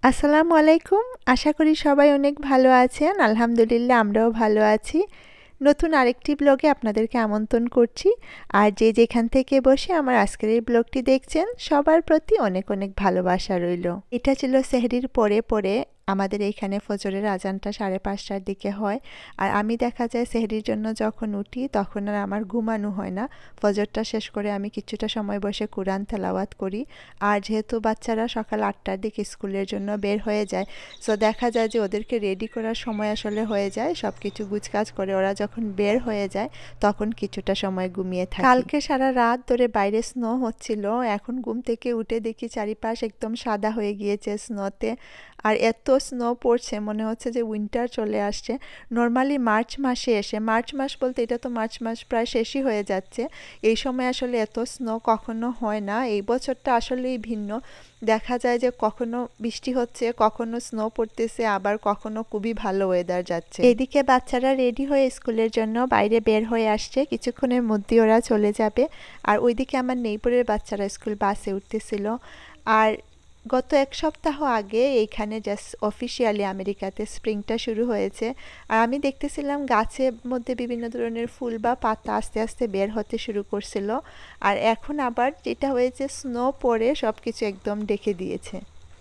আসসালামু আলাইকুম। আশা করি সবাই অনেক ভালো আছেন। আলহামদুলিল্লাহ আমরাও ভালো আছি। নতুন আরেকটি ব্লগে আপনাদেরকে আমন্ত্রণ করছি। আর যে যেখান থেকে বসে আমার আজকের এই ব্লগটি দেখছেন সবার প্রতি অনেক অনেক ভালোবাসা রইল। এটা ছিল সেহরির পরে আমাদের এইখানে ফজরের আজানটা 5:30টার দিকে হয়। আর আমি দেখা যায় সেহরির জন্য যখন উঠি তখন আর আমার ঘুমানো হয় না। ফজরটা শেষ করে আমি কিছুটা সময় বসে কুরআন তেলাওয়াত করি। আর যেহেতু বাচ্চারা সকাল 8টার দিকে স্কুলের জন্য বের হয়ে যায়, সো দেখা যায় যে ওদেরকে রেডি করার সময় আসলে হয়ে যায়। সব কিছু গুছকাজ করে ওরা যখন বের হয়ে যায় তখন কিছুটা সময় ঘুমিয়ে থাকি। কালকে সারা রাত ধরে বাইরে স্নো হচ্ছিল। এখন ঘুম থেকে উঠে দেখি চারিপাশ একদম সাদা হয়ে গিয়েছে স্নোতে। আর এত স্নো পড়ছে মনে হচ্ছে যে উইন্টার চলে আসছে। নর্মালি মার্চ মাসে এসে, মার্চ মাস বলতে এটা তো মার্চ মাস প্রায় শেষই হয়ে যাচ্ছে, এই সময় আসলে এত স্নো কখনো হয় না। এই বছরটা আসলেই ভিন্ন। দেখা যায় যে কখনো বৃষ্টি হচ্ছে, কখনো স্নো পড়তেছে, আবার কখনো খুবই ভালো ওয়েদার যাচ্ছে। এদিকে বাচ্চারা রেডি হয়ে স্কুলের জন্য বাইরে বের হয়ে আসছে, কিছুক্ষণের মধ্যে ওরা চলে যাবে। আর ওইদিকে আমার নেইবরের বাচ্চারা স্কুল বাসে উঠতেছিল। আর গত এক সপ্তাহ আগে এইখানে জাস্ট অফিসিয়ালি আমেরিকাতে স্প্রিংটা শুরু হয়েছে। আর আমি দেখতেছিলাম গাছের মধ্যে বিভিন্ন ধরনের ফুল বা পাতা আস্তে আস্তে বের হতে শুরু করছিল। আর এখন আবার যেটা হয়েছে, স্নো পড়ে সব কিছু একদম ঢেকে দিয়েছে।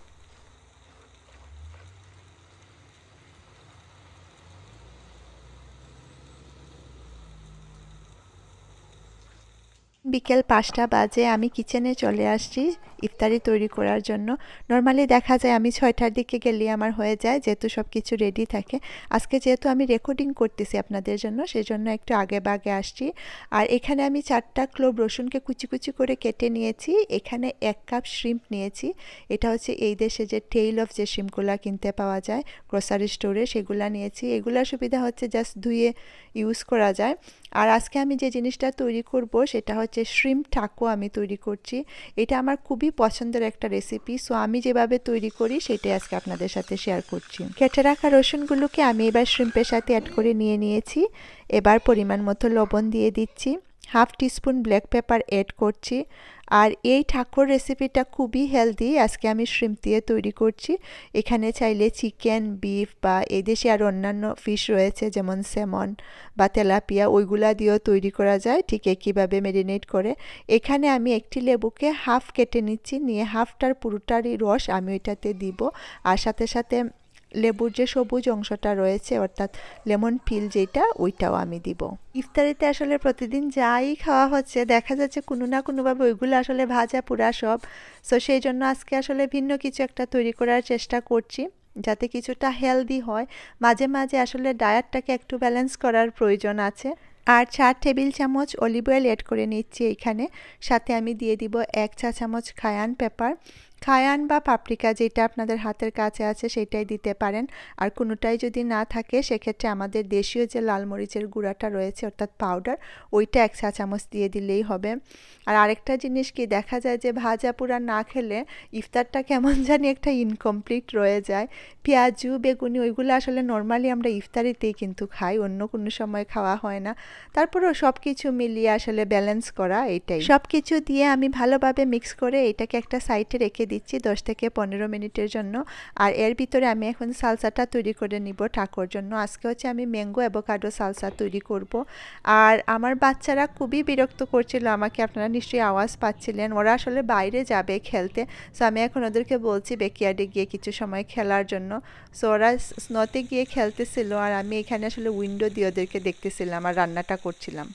বিকেল 5টা বাজে আমি কিচেনে চলে আসছি ইফতারি তৈরি করার জন্য। নর্মালি দেখা যায় আমি 6টার দিকে গেলে আমার হয়ে যায়, যেহেতু সব কিছু রেডি থাকে। আজকে যেহেতু আমি রেকর্ডিং করতেছি আপনাদের জন্য, সেজন্য একটু আগে বাগে আসছি। আর এখানে আমি 4টা ক্লোভ রসুনকে কুচি কুচি করে কেটে নিয়েছি। এখানে 1 কাপ শ্রিম্প নিয়েছি। এটা হচ্ছে এই দেশে যে টেইল অফ যে শ্রিম্পগুলো কিনতে পাওয়া যায় গ্রোসারি স্টোরে, সেগুলো নিয়েছি। এগুলোর সুবিধা হচ্ছে জাস্ট ধুয়ে ইউজ করা যায়। আর আজকে আমি যে জিনিসটা তৈরি করব সেটা হচ্ছে শ্রিম্প টাকো আমি তৈরি করছি। এটা আমার খুবই পছন্দের একটা রেসিপি, সো আমি যেভাবে তৈরি করি সেটাই আজকে আপনাদের সাথে শেয়ার করছি। কেটে রাখা রসুনগুলোকে আমি এবার শ্রিম্পের সাথে অ্যাড করে নিয়েছি। এবার পরিমাণ মতো লবণ দিয়ে দিচ্ছি, 1/2 টিস্পুন ব্ল্যাক পেপার অ্যাড করছি। আর এই ঠাকুর রেসিপিটা খুবই হেলদি, আজকে আমি শ্রিম্প দিয়ে তৈরি করছি। এখানে চাইলে চিকেন, বিফ বা এই দেশে আরও অন্যান্য ফিশ রয়েছে যেমন স্যামন বা তেলাপিয়া, ওইগুলা দিয়েও তৈরি করা যায় ঠিক একইভাবে ম্যারিনেট করে। এখানে আমি একটি লেবুকে হাফ কেটে নিচ্ছি, নিয়ে হাফটার পুরোটারই রস আমি ওইটাতে দিব। আর সাথে সাথে লেবুর যে সবুজ অংশটা রয়েছে অর্থাৎ লেমন পিল যেটা, ওইটাও আমি দিব। ইফতারিতে আসলে প্রতিদিন যাই খাওয়া হচ্ছে দেখা যাচ্ছে কোনো না কোনোভাবে ওইগুলো আসলে ভাজা পোড়া সব। সো সেই জন্য আজকে আসলে ভিন্ন কিছু একটা তৈরি করার চেষ্টা করছি যাতে কিছুটা হেলদি হয়। মাঝে মাঝে আসলে ডায়েটটাকে একটু ব্যালেন্স করার প্রয়োজন আছে। আর 4 টেবিল চামচ অলিভ অয়েল অ্যাড করে নিচ্ছি এখানে। সাথে আমি দিয়ে দিব 1 চা চামচ কায়ান পেপার। কায়ান বা পাপরিকা যেটা আপনাদের হাতের কাছে আছে সেটাই দিতে পারেন। আর কোনোটাই যদি না থাকে সেক্ষেত্রে আমাদের দেশীয় যে লাল মরিচের গুঁড়াটা রয়েছে অর্থাৎ পাউডার, ওইটা 1 চা চামচ দিয়ে দিলেই হবে। আর আরেকটা জিনিস কি, দেখা যায় যে ভাজা পোড়া না খেলে ইফতারটা কেমন জানি একটা ইনকমপ্লিট রয়ে যায়। পেঁয়াজু বেগুনি ওইগুলো আসলে নর্মালি আমরা ইফতারিতেই কিন্তু খাই, অন্য কোনো সময় খাওয়া হয় না। তারপরেও সব কিছু মিলিয়ে আসলে ব্যালেন্স করা, এটাই। সব কিছু দিয়ে আমি ভালোভাবে মিক্স করে এটাকে একটা সাইডে রেখে দিচ্ছি 10 থেকে 15 মিনিটের জন্য। আর এর ভিতরে আমি এখন সালসাটা তৈরি করে নিব ঠাকুর জন্য। আজকে হচ্ছে আমি ম্যাঙ্গো অ্যাভোকাডো সালসা তৈরি করব। আর আমার বাচ্চারা খুবই বিরক্ত করছিল আমাকে, আপনারা নিশ্চয়ই আওয়াজ পাচ্ছিলেন। ওরা আসলে বাইরে যাবে খেলতে, সো আমি এখন ওদেরকে বলছি ব্যাকইয়ার্ডে গিয়ে কিছু সময় খেলার জন্য। সো ওরা স্নোতে গিয়ে খেলতেছিল আর আমি এখানে আসলে উইন্ডো দিয়ে ওদেরকে দেখতেছিলাম আর রান্নাটা করছিলাম।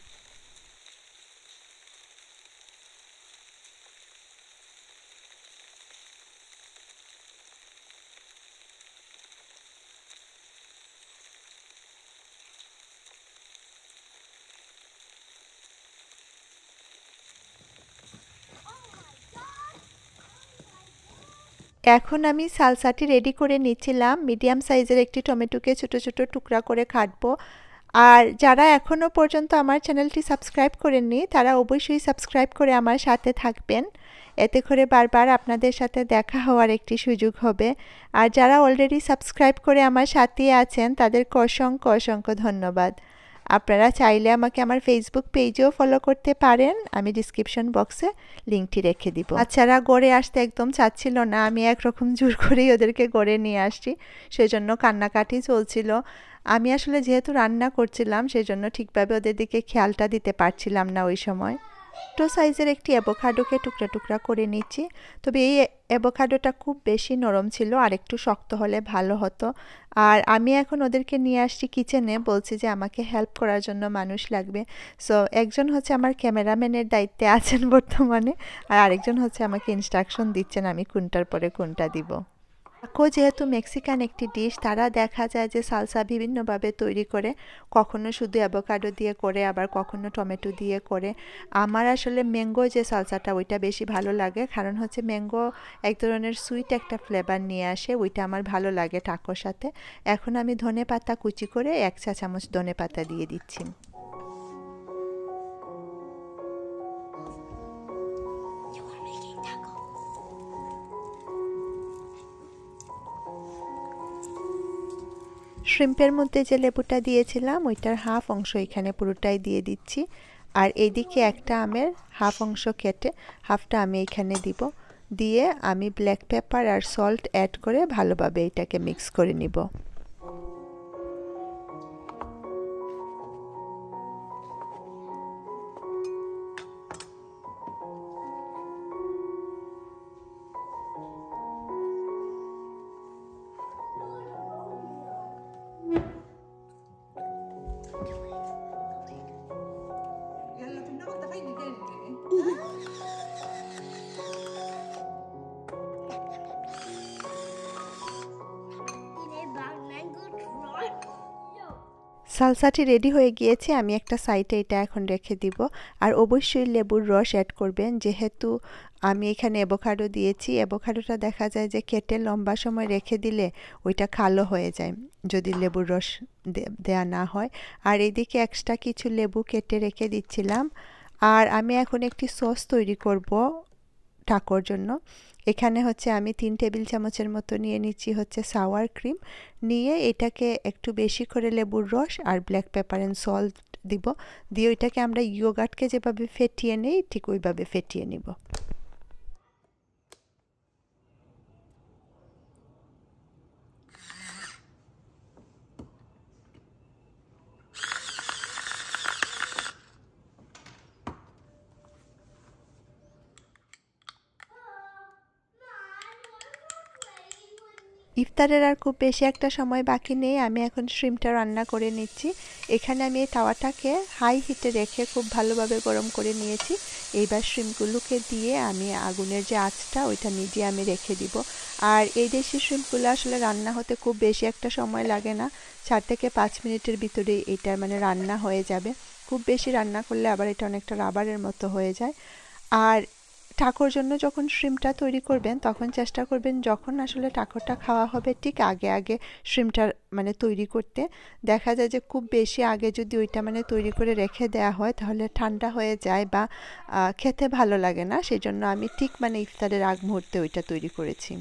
এখন আমি সালসাটি রেডি করে নিচ্ছিলাম। মিডিয়াম সাইজের একটি টমেটোকে ছোট ছোট টুকরা করে কাটবো। আর যারা এখনও পর্যন্ত আমার চ্যানেলটি সাবস্ক্রাইব করেননি তারা অবশ্যই সাবস্ক্রাইব করে আমার সাথে থাকবেন, এতে করে বারবার আপনাদের সাথে দেখা হওয়ার একটি সুযোগ হবে। আর যারা অলরেডি সাবস্ক্রাইব করে আমার সাথে আছেন তাদেরকে অসংখ্য অসংখ্য ধন্যবাদ। আপনারা চাইলে আমাকে আমার ফেসবুক পেজেও ফলো করতে পারেন, আমি ডিসক্রিপশন বক্সে লিঙ্কটি রেখে দিব। বাচ্চারা গড়ে আসতে একদম চাচ্ছিল না, আমি একরকম জোর করেই ওদেরকে গড়ে নিয়ে আসছি, সেজন্য কান্নাকাটি চলছিল। আমি আসলে যেহেতু রান্না করছিলাম সেজন্য ঠিকভাবে ওদের দিকে খেয়ালটা দিতে পারছিলাম না ওই সময়। ছোটো সাইজের একটি অ্যাভোকাডোকে টুকরা টুকরা করে নিচ্ছি, তবে এই অ্যাভোকাডোটা খুব বেশি নরম ছিল, আর একটু শক্ত হলে ভালো হতো। আর আমি এখন ওদেরকে নিয়ে আসছি কিচেনে, বলছি যে আমাকে হেল্প করার জন্য মানুষ লাগবে। সো একজন হচ্ছে আমার ক্যামেরাম্যানের দায়িত্বে আছেন বর্তমানে, আর আরেকজন হচ্ছে আমাকে ইনস্ট্রাকশন দিচ্ছেন আমি কোনটার পরে কোনটা দিব। টাকো যেহেতু মেক্সিকান একটি ডিশ, তারা দেখা যায় যে সালসা বিভিন্নভাবে তৈরি করে, কখনো শুধু অ্যাভোকাডো দিয়ে করে, আবার কখনো টমেটো দিয়ে করে। আমার আসলে ম্যাঙ্গো যে সালসাটা ওইটা বেশি ভালো লাগে, কারণ হচ্ছে ম্যাঙ্গো এক ধরনের সুইট একটা ফ্লেভার নিয়ে আসে, ওইটা আমার ভালো লাগে টাকোর সাথে। এখন আমি ধনেপাতা কুচি করে 1 চা চামচ ধনেপাতা দিয়ে দিচ্ছি। শ্রিম্পের মধ্যে যে লেবুটা দিয়েছিলাম ওইটার হাফ অংশ এখানে পুরোটাই দিয়ে দিচ্ছি, আর এইদিকে একটা আমের হাফ অংশ কেটে হাফটা আমি এখানে দিব। দিয়ে আমি ব্ল্যাক পেপার আর সল্ট অ্যাড করে ভালোভাবে এটাকে মিক্স করে নিব। সালসাটি রেডি হয়ে গিয়েছে, আমি একটা সাইডে এটা এখন রেখে দিব। আর অবশ্যই লেবুর রস অ্যাড করবেন, যেহেতু আমি এখানে অ্যাভোকাডো দিয়েছি। অ্যাভোকাডোটা দেখা যায় যে কেটে লম্বা সময় রেখে দিলে ওইটা কালো হয়ে যায় যদি লেবুর রস দেয়া না হয়। আর এদিকে এক্সট্রা কিছু লেবু কেটে রেখে দিচ্ছিলাম। আর আমি এখন একটি সস তৈরি করব টাকোর জন্য। এখানে হচ্ছে আমি 3 টেবিল চামচের মতো নিয়ে নিচ্ছি হচ্ছে সাওয়ার ক্রিম। নিয়ে এটাকে একটু বেশি করে লেবুর রস আর ব্ল্যাক পেপার অ্যান্ড সল্ট দিব। দিয়ে ওইটাকে আমরা ইয়োগার্টকে যেভাবে ফেটিয়ে নেই ঠিক ওইভাবে ফেটিয়ে নিব। ইফতারের আর খুব বেশি একটা সময় বাকি নেই, আমি এখন শ্রিমটা রান্না করে নিচ্ছি। এখানে আমি এই তাওয়াটাকে হাই হিটে রেখে খুব ভালোভাবে গরম করে নিয়েছি। এইবার শ্রিমগুলোকে দিয়ে আমি আগুনের যে আঁচটা ওইটা মিডিয়ামে রেখে দিব। আর এই দেশি শ্রিমগুলো আসলে রান্না হতে খুব বেশি একটা সময় লাগে না, 4 থেকে 5 মিনিটের ভিতরেই এটা মানে রান্না হয়ে যাবে। খুব বেশি রান্না করলে আবার এটা অনেকটা রাবারের মতো হয়ে যায়। আর টাকোর জন্য যখন শ্রিমটা তৈরি করবেন তখন চেষ্টা করবেন যখন আসলে টাকোটা খাওয়া হবে ঠিক আগে আগে শ্রিমটা মানে তৈরি করতে। দেখা যায় যে খুব বেশি আগে যদি ওইটা মানে তৈরি করে রেখে দেওয়া হয় তাহলে ঠান্ডা হয়ে যায় বা খেতে ভালো লাগে না, সেজন্য আমি ঠিক মানে ইফতারের আগ মুহূর্তে ওইটা তৈরি করেছি।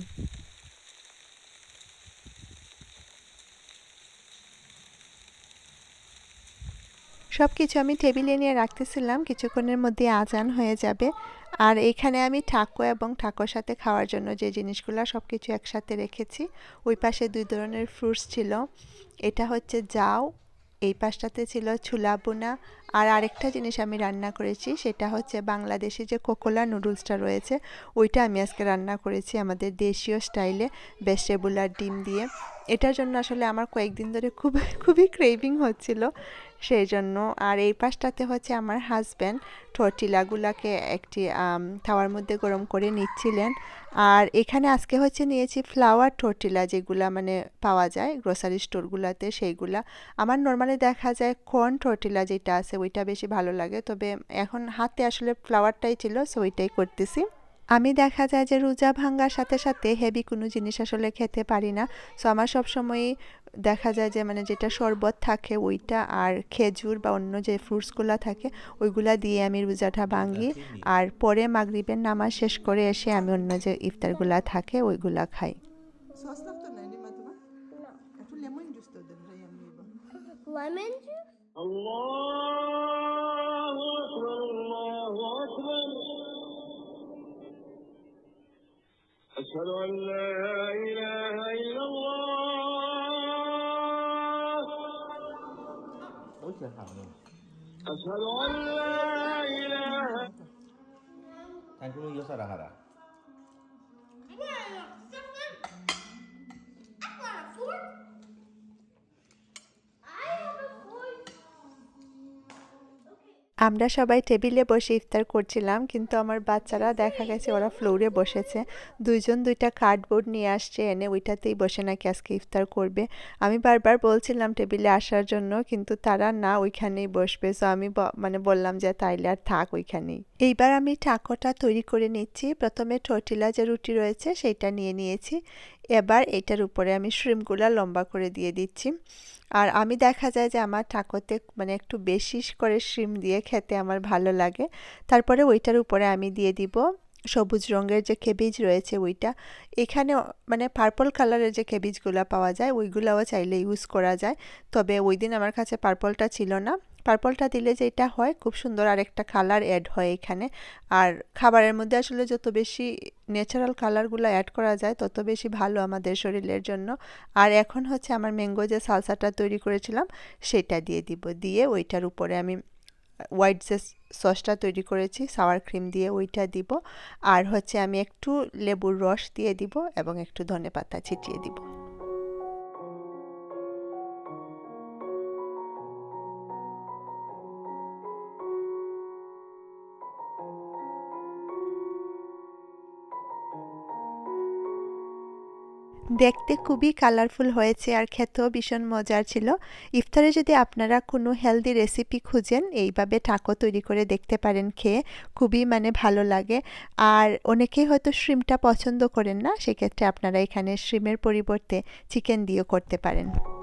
সব কিছু আমি টেবিলে নিয়ে রাখতেছিলাম, কিছুক্ষণের মধ্যে আজান হয়ে যাবে। আর এখানে আমি টাকো এবং টাকোর সাথে খাওয়ার জন্য যে জিনিসগুলো সব কিছু একসাথে রেখেছি। ওই পাশে 2 ধরনের ফ্রুটস ছিল, এটা হচ্ছে জাউ, এই পাশটাতে ছিল ছোলা বুনা। আর আরেকটা জিনিস আমি রান্না করেছি সেটা হচ্ছে বাংলাদেশি যে কোকোলা নুডলসটা রয়েছে ওইটা আমি আজকে রান্না করেছি আমাদের দেশীয় স্টাইলে ভেজিটেবল আর ডিম দিয়ে। এটার জন্য আসলে আমার কয়েকদিন ধরে খুবই ক্রেভিং হচ্ছিল সেই জন্য। আর এই পাশটাতে হচ্ছে আমার হাজব্যান্ড টর্টিলাগুলাকে একটি তাওয়ার মধ্যে গরম করে নিচ্ছিলেন। আর এখানে আজকে হচ্ছে নিয়েছি ফ্লাওয়ার টর্টিলা, যেগুলা মানে পাওয়া যায় গ্রোসারি স্টোরগুলোতে সেইগুলা। আমার নর্মালি দেখা যায় কর্ন টর্টিলা যেটা আছে ওইটা বেশি ভালো লাগে, তবে এখন হাতে আসলে ফ্লাওয়ারটাই ছিল সো ওইটাই করতেছি। আমি দেখা যায় যে রোজা ভাঙ্গার সাথে সাথে হেভি কোনো জিনিস আসলে খেতে পারি না। সো আমার সবসময়ই দেখা যায় যে মানে যেটা শরবত থাকে ওইটা আর খেজুর বা অন্য যে ফ্রুটসগুলো থাকে ওইগুলা দিয়ে আমি রোজাটা ভাঙ্গি। আর পরে মাগরিবের নামাজ শেষ করে এসে আমি অন্য যে ইফতারগুলা থাকে ওইগুলা খাই। লেমন জুস الله أكبر الله أكبر أشهد أن لا إله إلا الله أشهد أن لا إله আমরা সবাই টেবিলে বসে ইফতার করছিলাম, কিন্তু আমার বাচ্চারা দেখা গেছে ওরা ফ্লোরে বসেছে। দুইজন দুইটা কার্ডবোর্ড নিয়ে আসছে, এনে ওইটাতেই বসে নাকি আজকে ইফতার করবে। আমি বারবার বলছিলাম টেবিলে আসার জন্য, কিন্তু তারা না, ওইখানেই বসবে। সো আমি বললাম যে তাইলে আর থাক ওইখানেই। এইবার আমি টাকোটা তৈরি করে নিচ্ছি। প্রথমে টর্টিলা যে রুটি রয়েছে সেইটা নিয়ে নিয়েছি। এবার এটার উপরে আমি শ্রিমগুলা লম্বা করে দিয়ে দিচ্ছি। আর আমি দেখা যায় যে আমার টাকোতে একটু বেশি করে শিম দিয়ে খেতে আমার ভালো লাগে। তারপরে ওইটার উপরে আমি দিয়ে দিব সবুজ রঙের যে কেবেজ রয়েছে ওইটা। এখানে পার্পল কালারের যে কেবেজগুলো পাওয়া যায় ওইগুলোও চাইলে ইউজ করা যায়, তবে ওই দিন আমার কাছে পার্পলটা ছিল না। পার্পলটা দিলে যেটা হয়, খুব সুন্দর আরেকটা কালার অ্যাড হয় এখানে। আর খাবারের মধ্যে আসলে যত বেশি ন্যাচারাল কালারগুলো অ্যাড করা যায় তত বেশি ভালো আমাদের শরীরের জন্য। আর এখন হচ্ছে আমার ম্যাঙ্গো যে সালসাটা তৈরি করেছিলাম সেটা দিয়ে দিব। দিয়ে ওইটার উপরে আমি হোয়াইট যে সসটা তৈরি করেছি সাওয়ার ক্রিম দিয়ে ওইটা দিব। আর হচ্ছে আমি একটু লেবুর রস দিয়ে দিব এবং একটু ধনেপাতা ছিটিয়ে দিব। দেখতে খুবই কালারফুল হয়েছে আর খেতেও ভীষণ মজার ছিল। ইফতারে যদি আপনারা কোনো হেলদি রেসিপি খুঁজেন, এইভাবে টাকো তৈরি করে দেখতে পারেন, খেয়ে খুবই ভালো লাগে। আর অনেকেই হয়তো শ্রিমটা পছন্দ করেন না, সেক্ষেত্রে আপনারা এখানে শ্রিমের পরিবর্তে চিকেন দিয়েও করতে পারেন।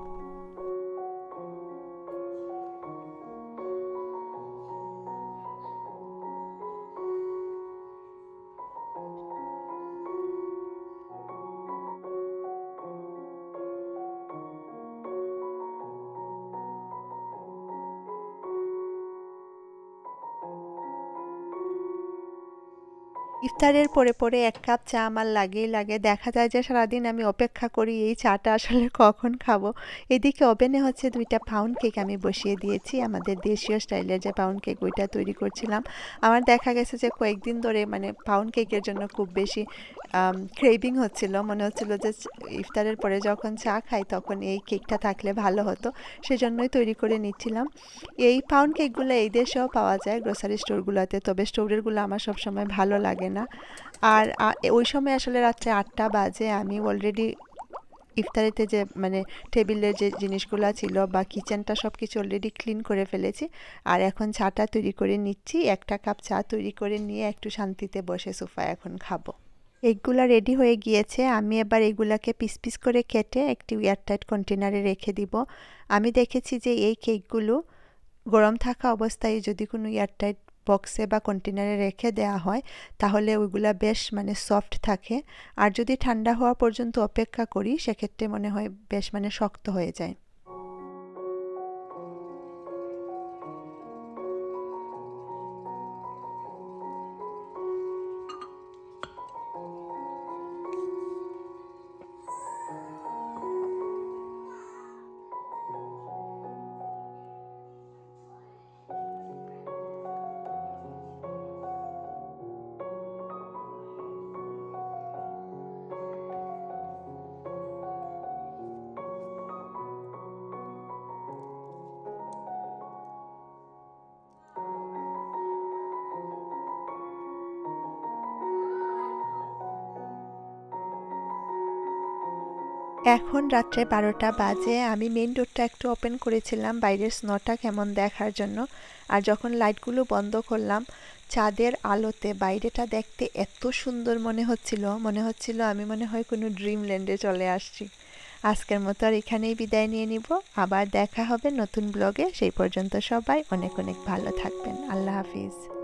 ইফতারের পরে এক কাপ চা আমার লাগেই লাগে। দেখা যায় যে সারাদিন আমি অপেক্ষা করি এই চাটা আসলে কখন খাবো। এদিকে ওভেনে হচ্ছে 2টা পাউন্ড কেক আমি বসিয়ে দিয়েছি। আমাদের দেশীয় স্টাইলের যে পাউন্ড কেক ওইটা তৈরি করছিলাম। আমার দেখা গেছে যে কয়েকদিন ধরে পাউন্ড কেকের জন্য খুব বেশি ক্রেভিং হচ্ছিল। মনে হচ্ছিল যে ইফতারের পরে যখন চা খাই তখন এই কেকটা থাকলে ভালো হতো, সেজন্যই তৈরি করে নিচ্ছিলাম। এই পাউন্ড কেকগুলো এই দেশেও পাওয়া যায় গ্রোসারি স্টোরগুলোতে, তবে স্টোরেরগুলো আমার সবসময় ভালো লাগে না। আর ওই সময় আসলে রাত্রে 8টা বাজে। আমি অলরেডি ইফতারিতে যে টেবিলের যে জিনিসগুলো ছিল বা কিচেনটা সব কিছু অলরেডি ক্লিন করে ফেলেছি। আর এখন চাটা তৈরি করে নিচ্ছি। 1টা কাপ চা তৈরি করে নিয়ে একটু শান্তিতে বসে সোফায় এখন খাবো। এগুলা রেডি হয়ে গিয়েছে। আমি এবার এগুলাকে পিস পিস করে কেটে একটি এয়ারটাইট কন্টেনারে রেখে দিব। আমি দেখেছি যে এই কেকগুলো গরম থাকা অবস্থায় যদি কোনো এয়ারটাইট বক্সে বা কন্টেনারে রেখে দেওয়া হয় তাহলে ওইগুলা বেশ সফট থাকে। আর যদি ঠান্ডা হওয়া পর্যন্ত অপেক্ষা করি সেক্ষেত্রে মনে হয় বেশ শক্ত হয়ে যায়। এখন রাত্রে 12টা বাজে। আমি মেইন ডোরটা একটু ওপেন করেছিলাম বাইরের স্নোটা কেমন দেখার জন্য। আর যখন লাইটগুলো বন্ধ করলাম, চাঁদের আলোতে বাইরেটা দেখতে এত সুন্দর মনে হচ্ছিল আমি মনে হয় কোনো ড্রিমল্যান্ডে চলে আসছি। আজকের মতো আর এখানেই বিদায় নিয়ে নিব। আবার দেখা হবে নতুন ব্লগে। সেই পর্যন্ত সবাই অনেক অনেক ভালো থাকবেন। আল্লাহ হাফিজ।